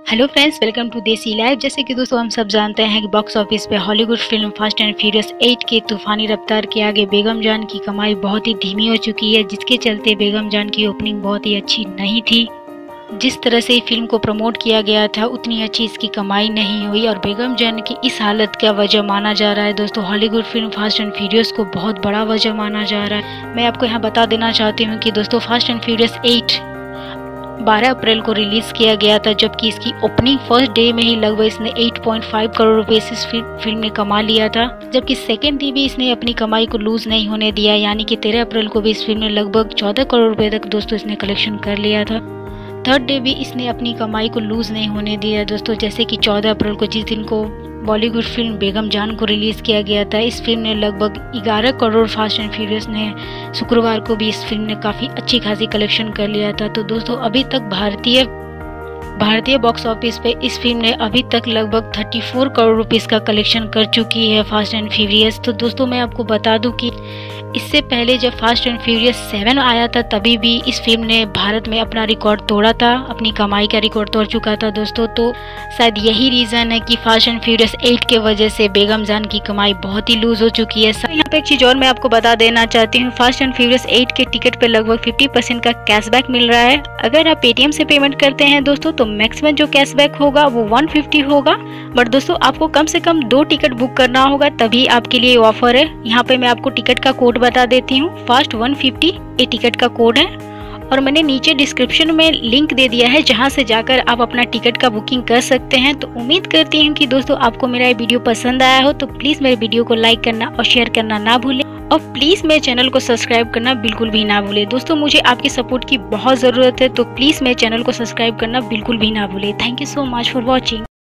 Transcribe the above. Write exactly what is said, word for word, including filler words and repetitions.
Hello friends, welcome to desi life. जैसे कि दोस्तों हम सब जानते हैं कि बॉक्स ऑफिस पे Hollywood film fast and furious eight के तूफानी रफ्तार के आगे बेगम जान की कमाई बहुत ही धीमी हो चुकी है, जिसके चलते बेगम जान की ओपनिंग बहुत ही अच्छी नहीं थी। जिस तरह से फिल्म को प्रमोट किया गया था उतनी अच्छी इसकी कमाई नहीं हुई और बेगम जान की इस हालत का वजह माना जा रहा है दोस्तों Hollywood film fast and furious को बहुत बड़ा वजह माना जा रहा है। मैं आपको यहाँ बता देना चाहती हूँ कि दोस्तों फास्ट एंड फ्यूरियस एट बारह अप्रैल को रिलीज किया गया था, जबकि इसकी ओपनिंग फर्स्ट डे में ही लगभग इसने आठ पॉइंट पाँच करोड़ रुपए इस फिल्म ने कमा लिया था। जबकि सेकेंड डे भी इसने अपनी कमाई को लूज नहीं होने दिया, यानी कि तेरह अप्रैल को भी इस फिल्म ने लगभग चौदह करोड़ रुपए तक दोस्तों इसने कलेक्शन कर लिया था। थर्ड डे भी इसने अपनी कमाई को लूज नहीं होने दिया दोस्तों, जैसे कि चौदह अप्रैल को जिस दिन को बॉलीवुड फिल्म बेगम जान को रिलीज किया गया था, इस फिल्म ने लगभग ग्यारह करोड़ फास्ट एंड फ्यूरियस ने शुक्रवार को भी इस फिल्म ने काफ़ी अच्छी खासी कलेक्शन कर लिया था। तो दोस्तों अभी तक भारतीय भारतीय बॉक्स ऑफिस पे इस फिल्म ने अभी तक लगभग चौंतीस करोड़ रुपीस का कलेक्शन कर चुकी है फास्ट एंड फ्यूरियस। तो दोस्तों मैं आपको बता दूं कि इससे पहले जब फास्ट एंड फ्यूरियस सेवन आया था तभी भी इस फिल्म ने भारत में अपना रिकॉर्ड तोड़ा था, अपनी कमाई का रिकॉर्ड तोड़ चुका था दोस्तों। तो शायद यही रीज़न है कि फास्ट एंड फ्यूरियस एट के वजह से बेगम जान की कमाई बहुत ही लूज हो चुकी है। यहाँ पे एक चीज़ और मैं आपको बता देना चाहती हूँ, फास्ट एंड फ्यूरियस एट के टिकट पे लगभग पचास परसेंट का कैशबैक मिल रहा है। अगर आप पेटीएम से पेमेंट करते हैं दोस्तों तो मैक्सिमम जो कैशबैक होगा वो एक सौ पचास होगा, बट दोस्तों आपको कम से कम दो टिकट बुक करना होगा तभी आपके लिए ऑफर है। यहाँ पे मैं आपको टिकट का कोड बता देती हूँ, फास्ट एक सौ पचास ये टिकट का कोड है और मैंने नीचे डिस्क्रिप्शन में लिंक दे दिया है जहाँ से जाकर आप अपना टिकट का बुकिंग कर सकते हैं। तो उम्मीद करती हूँ कि दोस्तों आपको मेरा ये वीडियो पसंद आया हो, तो प्लीज़ मेरे वीडियो को लाइक करना और शेयर करना ना भूलें और प्लीज़ मेरे चैनल को सब्सक्राइब करना बिल्कुल भी ना भूलें। दोस्तों मुझे आपकी सपोर्ट की बहुत ज़रूरत है, तो प्लीज़ मेरे चैनल को सब्सक्राइब करना बिल्कुल भी ना भूलें। Thank you so much for watching.